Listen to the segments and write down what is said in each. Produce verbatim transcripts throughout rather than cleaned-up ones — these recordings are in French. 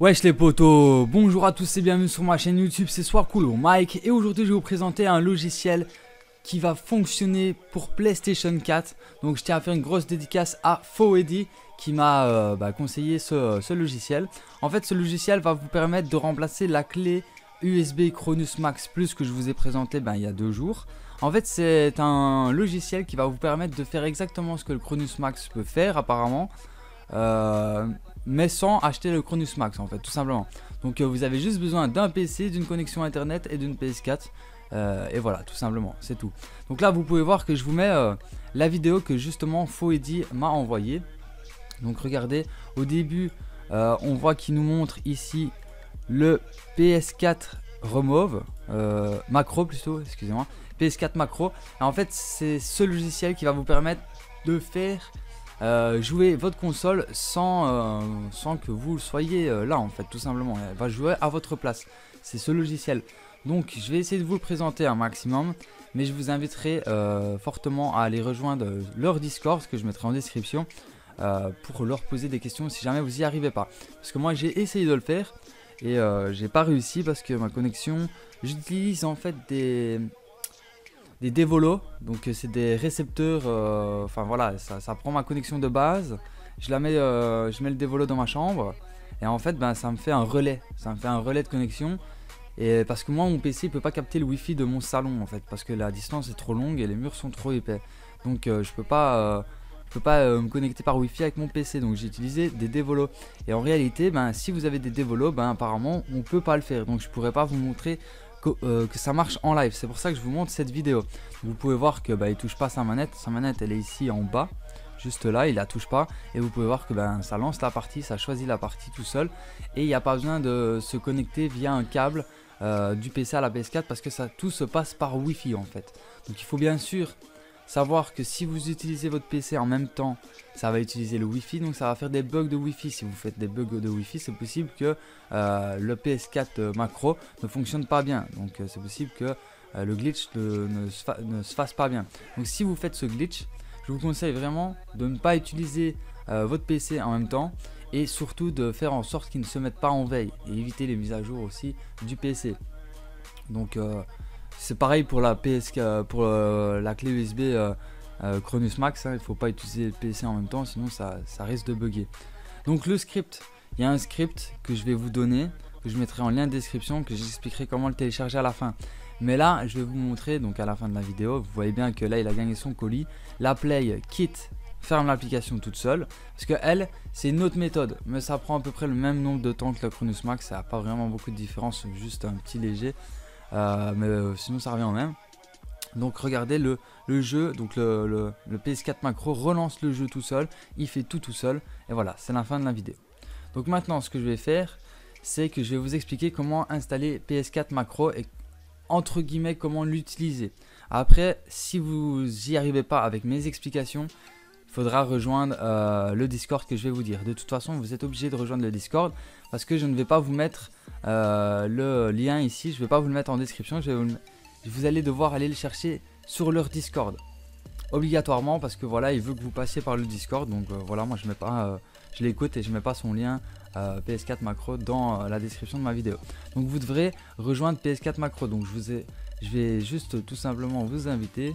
Wesh les potos, bonjour à tous et bienvenue sur ma chaîne YouTube, c'est Soircool Mike et aujourd'hui je vais vous présenter un logiciel qui va fonctionner pour PlayStation quatre. Donc je tiens à faire une grosse dédicace à Fouedi qui m'a euh, bah, conseillé ce, ce logiciel. En fait ce logiciel va vous permettre de remplacer la clé U S B Chronus Max Plus que je vous ai présenté ben, il y a deux jours. En fait c'est un logiciel qui va vous permettre de faire exactement ce que le Chronus Max peut faire apparemment. Euh, mais sans acheter le Chronus Max en fait, tout simplement. Donc euh, vous avez juste besoin d'un P C, d'une connexion internet et d'une P S quatre. Euh, et voilà, tout simplement, c'est tout. Donc là vous pouvez voir que je vous mets euh, la vidéo que justement Fouedi m'a envoyée. Donc regardez, au début euh, on voit qu'il nous montre ici le P S quatre Remove, euh, macro plutôt, excusez-moi, P S quatre macro. Et en fait c'est ce logiciel qui va vous permettre de faire Euh, jouer votre console sans, euh, sans que vous soyez euh, là en fait, tout simplement. Elle va jouer à votre place, c'est ce logiciel. Donc je vais essayer de vous le présenter un maximum, mais je vous inviterai euh, fortement à aller rejoindre leur Discord, ce que je mettrai en description, euh, pour leur poser des questions si jamais vous y arrivez pas. Parce que moi j'ai essayé de le faire et euh, j'ai pas réussi parce que ma connexion, j'utilise en fait des... des dévolos, donc c'est des récepteurs, euh, enfin voilà, ça, ça prend ma connexion de base, je la mets, euh, je mets le dévolo dans ma chambre, et en fait ben, ça me fait un relais, ça me fait un relais de connexion, et parce que moi mon P C peut pas capter le wifi de mon salon en fait, parce que la distance est trop longue et les murs sont trop épais, donc euh, je peux pas, euh, je peux pas euh, me connecter par wifi avec mon P C, donc j'ai utilisé des dévolos, et en réalité ben, si vous avez des dévolos, ben, apparemment on peut pas le faire, donc je pourrais pas vous montrer Que, euh, que ça marche en live. C'est pour ça que je vous montre cette vidéo. Vous pouvez voir que bah, il touche pas sa manette. Sa manette elle est ici en bas, juste là, il la touche pas. Et vous pouvez voir que bah, ça lance la partie, ça choisit la partie tout seul. Et il n'y a pas besoin de se connecter via un câble euh, du P C à la P S quatre parce que ça tout se passe par Wi-Fi en fait. Donc il faut bien sûr savoir que si vous utilisez votre P C en même temps, ça va utiliser le Wi-Fi, donc ça va faire des bugs de Wi-Fi. Si vous faites des bugs de Wi-Fi, c'est possible que euh, le P S quatre macro ne fonctionne pas bien. Donc euh, c'est possible que euh, le glitch ne, ne, se ne se fasse pas bien. Donc si vous faites ce glitch, je vous conseille vraiment de ne pas utiliser euh, votre P C en même temps et surtout de faire en sorte qu'il ne se mette pas en veille et éviter les mises à jour aussi du P C. Donc euh, c'est pareil pour la P S, pour euh, la clé U S B euh, euh, Chronus Max, hein, il ne faut pas utiliser le P C en même temps, sinon ça, ça risque de bugger. Donc le script, il y a un script que je vais vous donner, que je mettrai en lien de description, que j'expliquerai comment le télécharger à la fin. Mais là, je vais vous montrer, donc à la fin de la vidéo, vous voyez bien que là, il a gagné son colis. La Play quitte, ferme l'application toute seule, parce que elle, c'est une autre méthode, mais ça prend à peu près le même nombre de temps que le Chronus Max, ça n'a pas vraiment beaucoup de différence, juste un petit léger. Euh, mais euh, sinon ça revient au même. Donc regardez le, le jeu, donc le, le, le P S quatre macro relance le jeu tout seul, il fait tout tout seul, et voilà, c'est la fin de la vidéo. Donc maintenant ce que je vais faire, c'est que je vais vous expliquer comment installer P S quatre macro et entre guillemets comment l'utiliser. Après, si vous n'y arrivez pas avec mes explications, il faudra rejoindre euh, le Discord que je vais vous dire. De toute façon, vous êtes obligé de rejoindre le Discord parce que je ne vais pas vous mettre euh, le lien ici. Je ne vais pas vous le mettre en description. Je vais vous, le... vous allez devoir aller le chercher sur leur Discord. Obligatoirement parce que voilà, il veut que vous passiez par le Discord. Donc euh, voilà, moi je mets pas, euh, je l'écoute et je mets pas son lien euh, P S quatre macro dans euh, la description de ma vidéo. Donc vous devrez rejoindre P S quatre macro. Donc je, vous ai, je vais juste tout simplement vous inviter.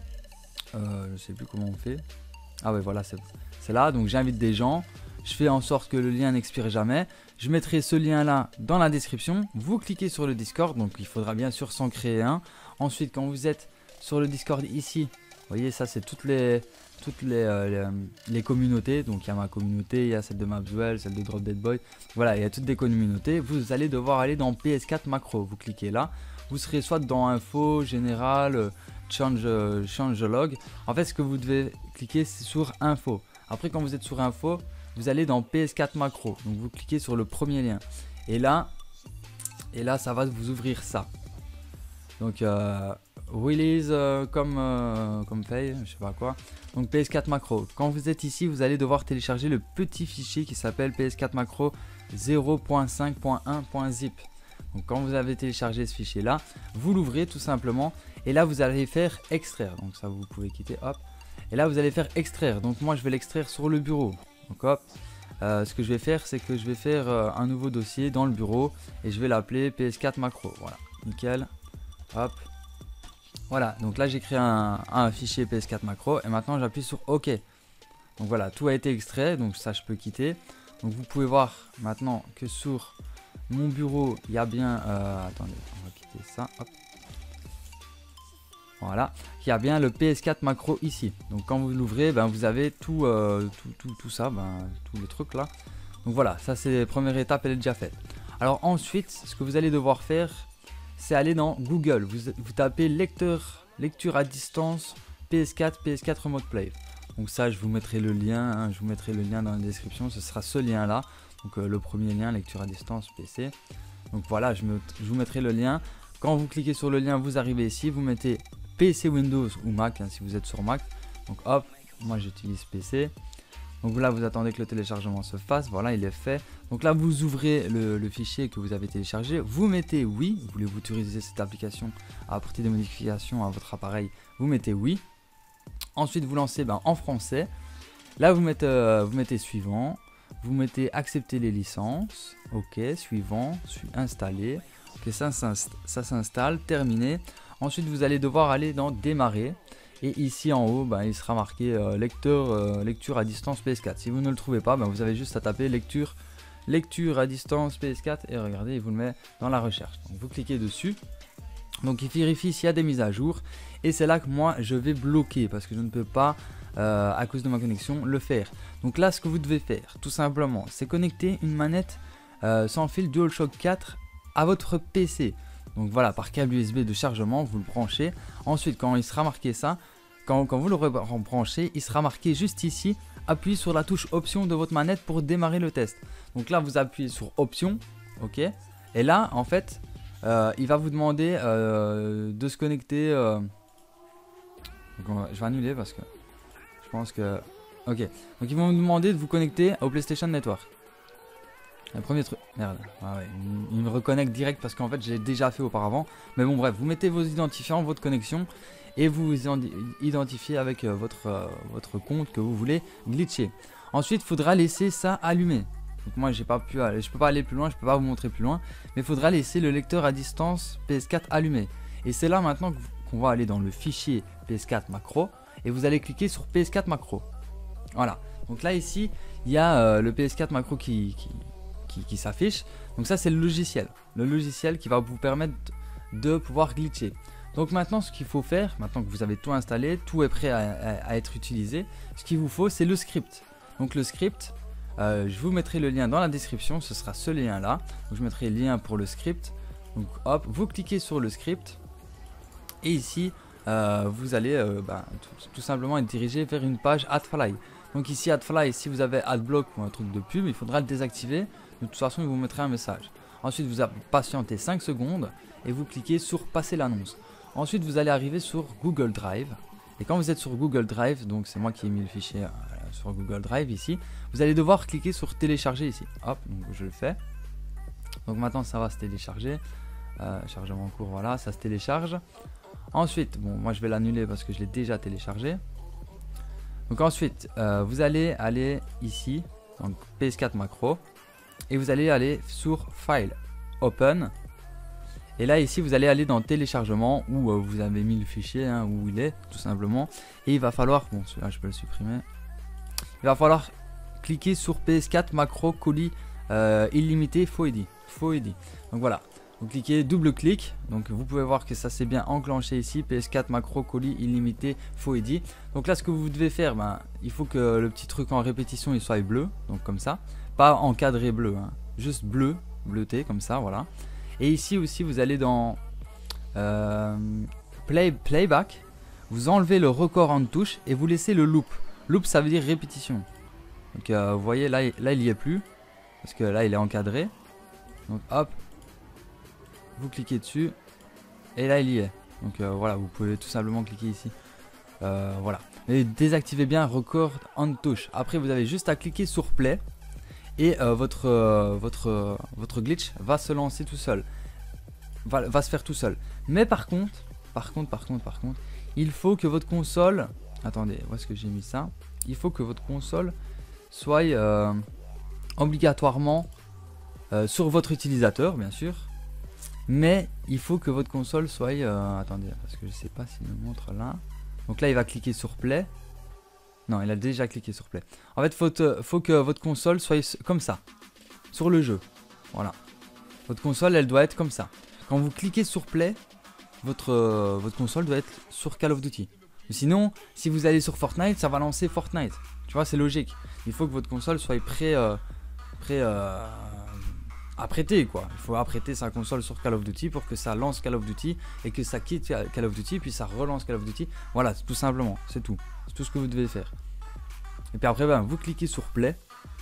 Euh, je sais plus comment on fait. Ah ouais, voilà, c'est là, donc j'invite des gens, je fais en sorte que le lien n'expire jamais, je mettrai ce lien là dans la description, vous cliquez sur le Discord, donc il faudra bien sûr s'en créer un. Ensuite quand vous êtes sur le Discord ici, vous voyez ça c'est toutes les toutes les, euh, les, les communautés, donc il y a ma communauté, il y a celle de Mapswell, celle de Drop Dead Boy, voilà, il y a toutes des communautés. Vous allez devoir aller dans P S quatre macro, vous cliquez là, vous serez soit dans info, général, change, change log. En fait ce que vous devez cliquer c'est sur info. Après quand vous êtes sur info, vous allez dans P S quatre macro, donc vous cliquez sur le premier lien et là et là ça va vous ouvrir ça. Donc euh, release euh, comme euh, comme paye, je sais pas quoi. Donc P S quatre macro. Quand vous êtes ici, vous allez devoir télécharger le petit fichier qui s'appelle P S quatre macro zéro point cinq point un point zip. Donc quand vous avez téléchargé ce fichier là, vous l'ouvrez tout simplement et là vous allez faire extraire. Donc ça vous pouvez quitter, hop. Et là vous allez faire extraire. Donc moi je vais l'extraire sur le bureau. Donc hop, euh, ce que je vais faire, c'est que je vais faire euh, un nouveau dossier dans le bureau et je vais l'appeler P S quatre macro. Voilà, nickel. Hop. Voilà, donc là j'ai créé un, un fichier P S quatre macro et maintenant j'appuie sur OK. Donc voilà, tout a été extrait, donc ça je peux quitter. Donc vous pouvez voir maintenant que sur mon bureau, il y a bien... Euh, attendez, on va quitter ça. Hop. Voilà, il y a bien le P S quatre macro ici. Donc quand vous l'ouvrez, ben, vous avez tout, euh, tout, tout, tout ça, ben, tous les trucs là. Donc voilà, ça c'est la première étape, elle est déjà faite. Alors ensuite, ce que vous allez devoir faire, c'est aller dans Google. Vous, vous tapez lecteur, lecture à distance, P S quatre, P S quatre Remote Play. Donc ça, je vous mettrai le lien, hein, je vous mettrai le lien dans la description. Ce sera ce lien là. Donc euh, le premier lien, lecture à distance, P C. Donc voilà, je, me, je vous mettrai le lien. Quand vous cliquez sur le lien, vous arrivez ici, vous mettez P C Windows ou Mac, hein, si vous êtes sur Mac. Donc hop, moi j'utilise P C. Donc là, vous attendez que le téléchargement se fasse. Voilà, il est fait. Donc là, vous ouvrez le, le fichier que vous avez téléchargé. Vous mettez oui. Voulez-vous autoriser cette application à apporter des modifications à votre appareil? Vous mettez oui. Ensuite, vous lancez ben, en français. Là, vous mettez, euh, vous mettez suivant. Vous mettez accepter les licences. OK, suivant, suis installé. OK, ça, ça s'installe, terminé. Ensuite, vous allez devoir aller dans démarrer. Et ici en haut, ben, il sera marqué euh, lecteur, euh, lecture à distance P S quatre. Si vous ne le trouvez pas, ben, vous avez juste à taper lecture, lecture à distance P S quatre. Et regardez, il vous le met dans la recherche. Donc, vous cliquez dessus. Donc, il vérifie s'il y a des mises à jour. Et c'est là que moi, je vais bloquer parce que je ne peux pas, euh, à cause de ma connexion, le faire. Donc là, ce que vous devez faire, tout simplement, c'est connecter une manette euh, sans fil DualShock quatre à votre P C. Donc voilà, par câble U S B de chargement, vous le branchez. Ensuite, quand il sera marqué ça, quand, quand vous le rebranchez, il sera marqué juste ici, appuyez sur la touche option de votre manette pour démarrer le test. Donc là, vous appuyez sur option, ok. Et là, en fait, euh, il va vous demander euh, de se connecter. Euh... Donc va, je vais annuler parce que je pense que... Ok, donc ils vont vous demander de vous connecter au PlayStation Network. Le premier truc, merde, ah ouais, il, il me reconnecte direct parce qu'en fait j'ai déjà fait auparavant. Mais bon bref, vous mettez vos identifiants, votre connexion et vous vous identifiez avec euh, votre, euh, votre compte que vous voulez glitcher. Ensuite, il faudra laisser ça allumé. Donc moi j'ai pas pu aller, je peux pas aller plus loin, je peux pas vous montrer plus loin, mais il faudra laisser le lecteur à distance P S quatre allumé. Et c'est là maintenant qu'on va aller dans le fichier P S quatre macro et vous allez cliquer sur P S quatre macro. Voilà. Donc là ici, il y a euh, le P S quatre macro qui, qui qui, qui s'affiche. Donc ça c'est le logiciel. Le logiciel qui va vous permettre de pouvoir glitcher. Donc maintenant ce qu'il faut faire, maintenant que vous avez tout installé, tout est prêt à, à, à être utilisé, ce qu'il vous faut c'est le script. Donc le script, euh, je vous mettrai le lien dans la description, ce sera ce lien là. Donc je mettrai le lien pour le script. Donc hop, vous cliquez sur le script et ici euh, vous allez euh, bah, tout, tout simplement être dirigé vers une page AdFly. Donc ici AdFly, si vous avez AdBlock ou un truc de pub, il faudra le désactiver. De toute façon, il vous mettra un message. Ensuite, vous patientez cinq secondes et vous cliquez sur passer l'annonce. Ensuite, vous allez arriver sur Google Drive. Et quand vous êtes sur Google Drive, donc c'est moi qui ai mis le fichier euh, sur Google Drive ici, vous allez devoir cliquer sur télécharger ici. Hop, donc je le fais. Donc maintenant, ça va se télécharger. Euh, chargement en cours, voilà, ça se télécharge. Ensuite, bon, moi je vais l'annuler parce que je l'ai déjà téléchargé. Donc ensuite, euh, vous allez aller ici, donc P S quatre macro. Et vous allez aller sur File, Open. Et là ici vous allez aller dans téléchargement où euh, vous avez mis le fichier, hein, où il est tout simplement. Et il va falloir, bon celui-là je peux le supprimer. Il va falloir cliquer sur P S quatre macro colis euh, illimité Full H D. Full H D. Donc voilà, vous cliquez, double clic. Donc vous pouvez voir que ça s'est bien enclenché ici. P S quatre macro colis illimité Full H D. Donc là ce que vous devez faire, ben, il faut que le petit truc en répétition il soit bleu. Donc comme ça. Pas encadré bleu, hein. Juste bleu, bleuté comme ça, voilà. Et ici aussi vous allez dans euh, play, Playback, vous enlevez le record en touche et vous laissez le loop. Loop ça veut dire répétition. Donc euh, vous voyez là, là il n'y est plus, parce que là il est encadré. Donc hop, vous cliquez dessus et là il y est. Donc euh, voilà, vous pouvez tout simplement cliquer ici. Euh, voilà. Et désactivez bien record on touche. Après vous avez juste à cliquer sur play. Et euh, votre, euh, votre, euh, votre glitch va se lancer tout seul, va, va se faire tout seul. Mais par contre, par contre, par contre, par contre, il faut que votre console, attendez, où est-ce que j'ai mis ça? Il faut que votre console soit, euh, obligatoirement euh, sur votre utilisateur bien sûr, mais il faut que votre console soit euh, attendez parce que je sais pas s'il me montre là. Donc là il va cliquer sur play. Non, il a déjà cliqué sur play. En fait faut, te, faut que votre console soit comme ça sur le jeu. Voilà, votre console elle doit être comme ça. Quand vous cliquez sur play, votre, euh, votre console doit être sur Call of Duty. Sinon, si vous allez sur Fortnite, ça va lancer Fortnite. Tu vois, c'est logique. Il faut que votre console soit prêt, euh, prêt euh, à prêter, quoi. Il faut apprêter sa console sur Call of Duty pour que ça lance Call of Duty et que ça quitte Call of Duty, puis ça relance Call of Duty. Voilà, tout simplement, c'est tout. C'est tout ce que vous devez faire. Et puis après, ben, vous cliquez sur Play.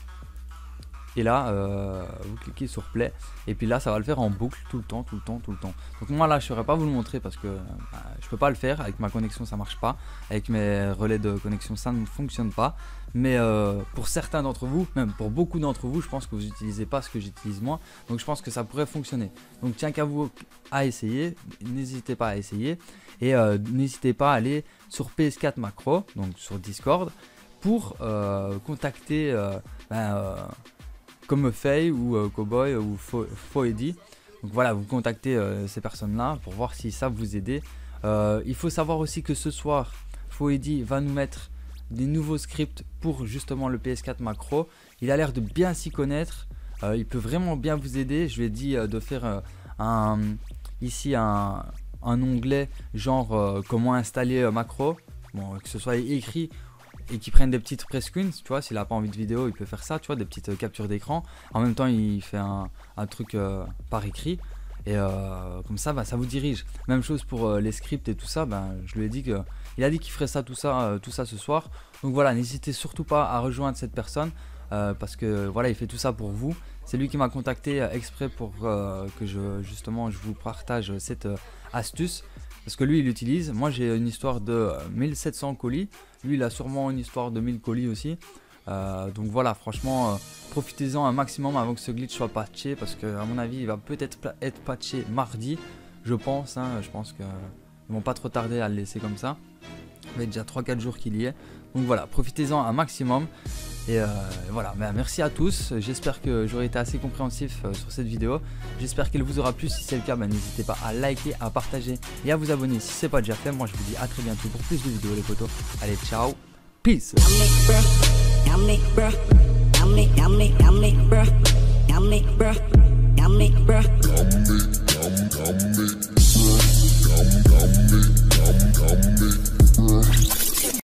Et là, euh, vous cliquez sur Play. Et puis là, ça va le faire en boucle tout le temps, tout le temps, tout le temps. Donc moi là, je ne saurais pas vous le montrer parce que bah, je peux pas le faire. Avec ma connexion, ça marche pas. Avec mes relais de connexion, ça ne fonctionne pas. Mais euh, pour certains d'entre vous, même pour beaucoup d'entre vous, je pense que vous n'utilisez pas ce que j'utilise moi. Donc je pense que ça pourrait fonctionner. Donc tiens qu'à vous à essayer. N'hésitez pas à essayer. Et euh, n'hésitez pas à aller sur P S quatre Macro, donc sur Discord, pour euh, contacter... Euh, ben, euh, comme Faye ou euh, Cowboy ou Foedi. Donc voilà, vous contactez euh, ces personnes-là pour voir si ça vous aider. Euh, il faut savoir aussi que ce soir, Foedi va nous mettre des nouveaux scripts pour justement le P S quatre Macro. Il a l'air de bien s'y connaître. Euh, il peut vraiment bien vous aider. Je lui ai dit euh, de faire euh, un, ici un, un onglet genre euh, comment installer euh, Macro. Bon, que ce soit écrit et qui prennent des petites press screens, tu vois, s'il n'a pas envie de vidéo, il peut faire ça, tu vois, des petites euh, captures d'écran. En même temps, il fait un, un truc euh, par écrit, et euh, comme ça, bah, ça vous dirige. Même chose pour euh, les scripts et tout ça, bah, je lui ai dit que, il a dit qu'il ferait ça, tout ça, euh, tout ça ce soir. Donc voilà, n'hésitez surtout pas à rejoindre cette personne, euh, parce que voilà, il fait tout ça pour vous. C'est lui qui m'a contacté euh, exprès pour euh, que je, justement, je vous partage cette euh, astuce. Parce que lui il utilise, moi j'ai une histoire de mille sept cents colis, lui il a sûrement une histoire de mille colis aussi. Euh, donc voilà, franchement, euh, profitez-en un maximum avant que ce glitch soit patché, parce que à mon avis il va peut-être être patché mardi, je pense, hein, je pense qu'ils vont pas trop tarder à le laisser comme ça. Il y a déjà trois quatre jours qu'il y est. Donc voilà, profitez-en un maximum. Et euh, voilà, ben, merci à tous. J'espère que j'aurai été assez compréhensif euh, sur cette vidéo. J'espère qu'elle vous aura plu. Si c'est le cas, ben, n'hésitez pas à liker, à partager et à vous abonner si ce n'est pas déjà fait. Moi, je vous dis à très bientôt pour plus de vidéos, les potos. Allez, ciao, peace.